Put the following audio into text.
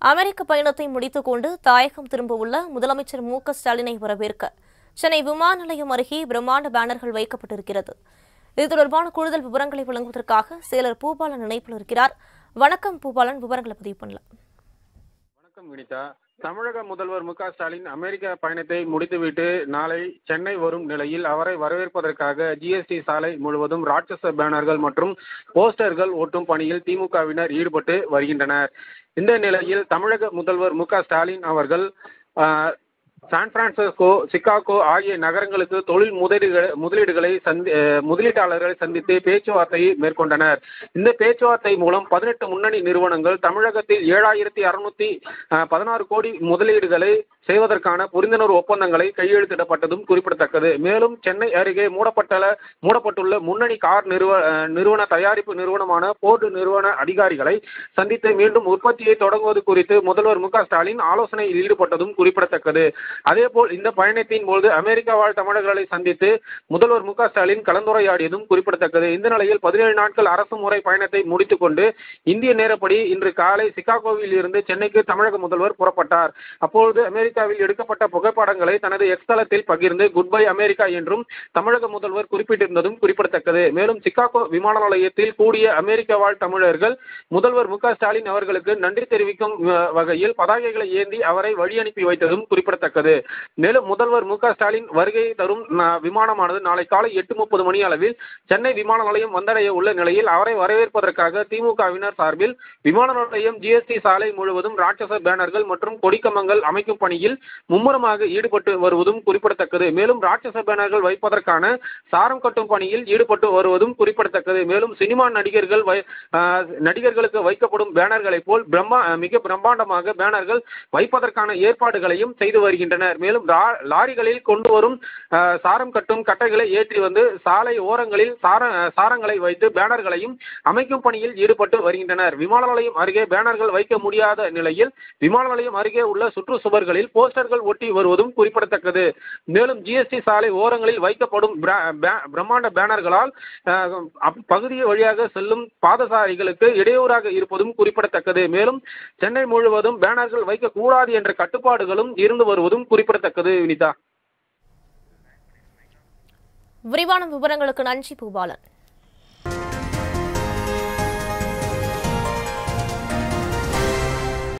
அமெரிக்க பயணத்தை முடித்துக் கொண்டு தாயகம் திரும்பவுள்ள முதலமைச்சர் மு.க.ஸ்டாலினை வரவேற்க சென்னை விமான நிலையம் அருகே பிரம்மாண்ட பேனர்கள் வைக்கப்பட்டிருக்கிறது. இது தொடர்பான கூடுதல் விவரங்களை வழங்குவதற்காக செயலர் பூபாலன் இணைப்பில் இருக்கிறார். வணக்கம் பூபாலன், விவரங்களை பதிவு பண்ணலாம். வணக்கம் வினிதா. தமிழக முதல்வர் மு.க.ஸ்டாலின் அமெரிக்க பயணத்தை முடித்துவிட்டு நாளை சென்னை வரும் நிலையில் அவரை வரவேற்பதற்காக ஜிஎஸ்டி சாலை முழுவதும் ராட்சச பேனர்கள் மற்றும் போஸ்டர்கள் ஒட்டும் பணியில் திமுகவினர் ஈடுபட்டு வருகின்றனர். இந்த நிலையில் தமிழக முதல்வர் மு.க.ஸ்டாலின் அவர்கள் சான் பிரான்சிஸ்கோ, சிகாகோ ஆகிய நகரங்களுக்கு தொழில் முதலீட்டாளர்களை சந்தித்து பேச்சுவார்த்தையை மேற்கொண்டனர். இந்த பேச்சுவார்த்தை மூலம் 18 முன்னணி நிறுவனங்கள் தமிழகத்தில் 7616 கோடி முதலீடுகளை செய்வதற்கான புரிந்துணர்வு ஒப்பந்தங்களை கையெழுத்திடப்பட்டதும் குறிப்பிடத்தக்கது. மேலும் சென்னை அருகே மூடப்பட்டுள்ள முன்னணி கார் நிறுவன தயாரிப்பு நிறுவனமான போர்டு நிறுவன அதிகாரிகளை சந்தித்து மீண்டும் உற்பத்தியை தொடங்குவது குறித்து முதல்வர் மு.க.ஸ்டாலின் ஆலோசனையில் ஈடுபட்டதும் குறிப்பிடத்தக்கது. அதேபோல் இந்த பயணத்தின் போது அமெரிக்க வாழ் தமிழர்களை சந்தித்து முதல்வர் மு.க.ஸ்டாலின் கலந்துரையாடியதும் குறிப்பிடத்தக்கது. இந்த நிலையில் 17 நாட்கள் அரசு முறை பயணத்தை முடித்துக் கொண்டு இந்திய நேரப்படி இன்று காலை சிகாகோவில் இருந்து சென்னைக்கு தமிழக முதல்வர் புறப்பட்டார். அப்பொழுது அமெரிக்காவில் எடுக்கப்பட்ட புகைப்படங்களை தனது எக்ஸ் தளத்தில் பகிர்ந்து குட் பை அமெரிக்கா என்றும் தமிழக முதல்வர் குறிப்பிட்டிருந்ததும் குறிப்பிடத்தக்கது. மேலும் சிகாகோ விமான நிலையத்தில் கூடிய அமெரிக்க வாழ் தமிழர்கள் முதல்வர் மு.க.ஸ்டாலின் அவர்களுக்கு நன்றி தெரிவிக்கும் வகையில் பதாகைகளை ஏந்தி அவரை வழி அனுப்பி வைத்ததும் குறிப்பிடத்தக்கது. மேலும் முதல்வர் மு.க.ஸ்டாலின் வருகை தரும் விமானமானது நாளை காலை 8:30 மணி அளவில் சென்னை விமான நிலையம் வந்தடைய உள்ள நிலையில் அவரை வரவேற்பதற்காக திமுகவினர் சார்பில் விமான நிலையம் ஜிஎஸ்டி சாலை முழுவதும் ராட்சச பேனர்கள் மற்றும் கொடிக்கம்பங்கள் அமைக்கும் பணியில் மும்முரமாக ஈடுபட்டு வருவதும் குறிப்பிடத்தக்கது. மேலும் ராட்சச பேனர்கள் வைப்பதற்கான சாரம் கட்டும் பணியில் ஈடுபட்டு வருவதும் குறிப்பிடத்தக்கது. மேலும் சினிமா நடிகர்களுக்கு வைக்கப்படும் பேனர்களை போல் மிக பிரம்மாண்டமாக பேனர்கள் வைப்பதற்கான ஏற்பாடுகளையும் செய்து வருகின்றனர். மேலும் லாரிகளில் கொண்டு வரும் சாரம் கட்டும் கட்டைகளை ஏற்றி வந்து சாலை ஓரங்களில் சாரங்களை வைத்து பேனர்களையும் அமைக்கும் பணியில் ஈடுபட்டு வருகின்றனர். விமான நிலையம் அருகே பேனர்கள் வைக்க முடியாத நிலையில் விமான நிலையம் அருகே உள்ள சுற்றுச்சுவர்களில் போஸ்டர்கள் ஒட்டி வருவதும் குறிப்பிடத்தக்கது. மேலும் ஜிஎஸ்டி சாலை ஓரங்களில் வைக்கப்படும் பிரம்மாண்ட பேனர்களால் பகுதி வழியாக செல்லும் பாதசாரிகளுக்கு இடையூறாக இருப்பதும் குறிப்பிடத்தக்கது. மேலும் சென்னை முழுவதும் பேனர்கள் வைக்கக்கூடாது என்ற கட்டுப்பாடுகளும் இருந்து வருவதும் குறிப்பிடத்தக்கது. வினிதா, விரிவான விவரங்களுக்கு நன்றி பூபாலன்.